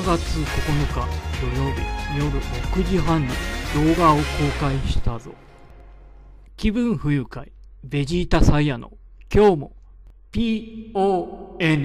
月9日土曜日夜6時半に動画を公開したぞ。気分不愉快ベジータサイヤの今日も PON。 ベ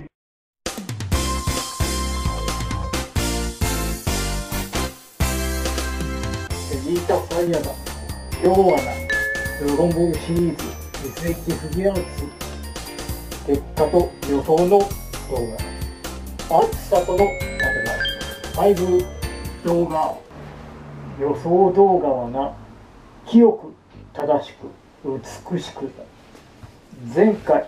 ジータサイヤだ。今日はな、ドラゴンボールシリーズ SH フィギュアーツ結果と予想の動画、暑さとの5動画、予想動画はな、清く正しく美しくだ。前回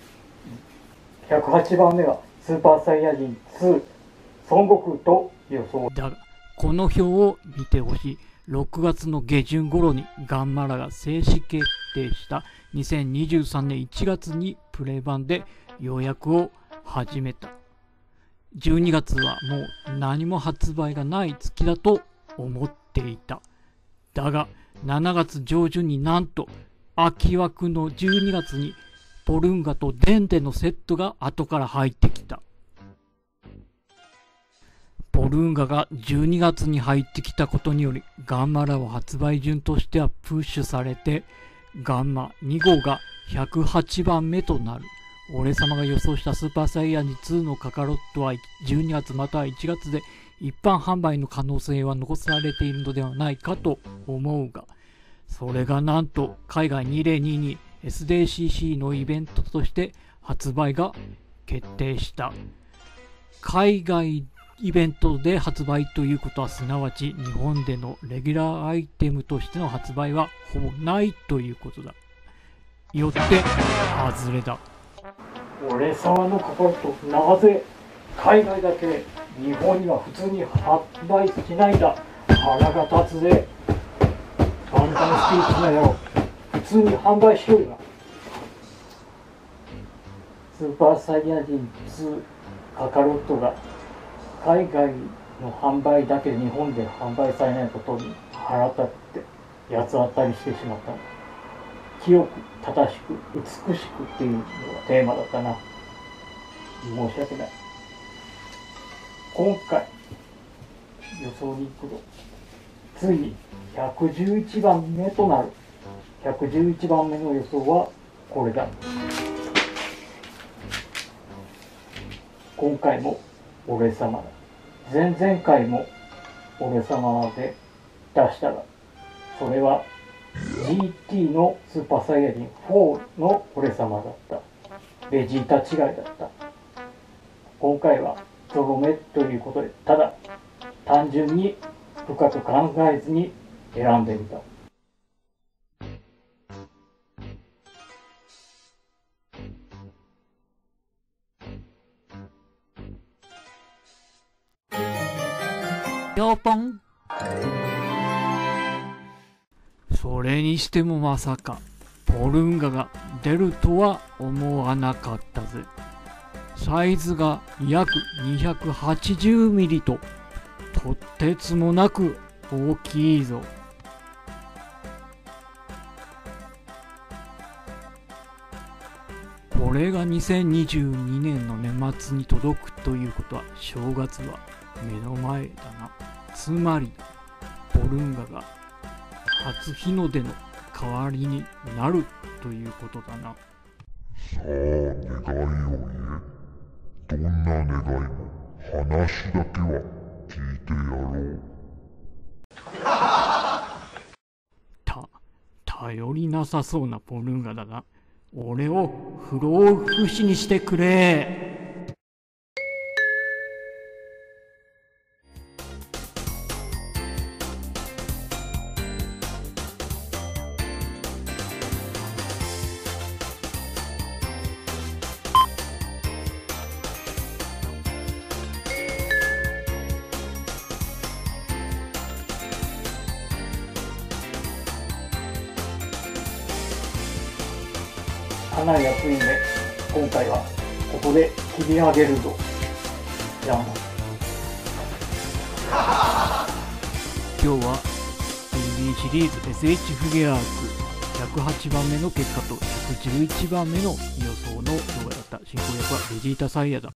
108番目はスーパーサイヤ人2孫悟空と予想だがこの表を見てほしい。6月の下旬頃にガンマラが正式決定した2023年1月にプレ版で予約を始めた。12月はもう何も発売がない月だと思っていた。だが7月上旬になんと秋枠の12月にポルンガとデンデのセットが後から入ってきた。ポルンガが12月に入ってきたことによりガンマラは発売順としてはプッシュされてガンマ2号が108番目となる。俺様が予想したスーパーサイヤ人2のカカロットは12月または1月で一般販売の可能性は残されているのではないかと思うが、それがなんと海外 2022SDCC のイベントとして発売が決定した。海外イベントで発売ということはすなわち日本でのレギュラーアイテムとしての発売はほぼないということだ。よって外れだ。 俺様のカカロット、なぜ海外だけ日本には普通に発売しないんだ。腹が立つぜ。簡単スピーチなよ。普通に販売しようよ。スーパーサイヤ人2カカロットが海外の販売だけ日本で販売されないことに腹立って八つ当たりしてしまった。清く正しく美しくっていうのがテーマだったな。申し訳ない。今回予想に行くとついに111番目となる。111番目の予想はこれだ。今回も俺様だ。前々回も俺様で出したが、それは GT のスーパーサイヤ人4の俺様だった。ベジータ違いだった。今回はゾロ目ということで、ただ単純に深く考えずに選んでみた。 ぴょぽん。それにしてもまさかポルンガが出るとは思わなかったぜ。サイズが約280ミリととてつもなく大きいぞ。これが2022年の年末に届くということは正月は目の前だな。つまりポルンガが初日の出の代わりになるということだな。 さあ願いを言え。どんな願いも話だけは聞いてやろう。 頼りなさそうなポルンガだな。俺を不老不死にしてくれ。 かなり熱いね。今回はここで切り上げるぞ。じゃあ今日は TV シリーズ SH フィギュアーツ108番目の結果と111番目の予想の動画だった。進行役はベジータサイヤだ。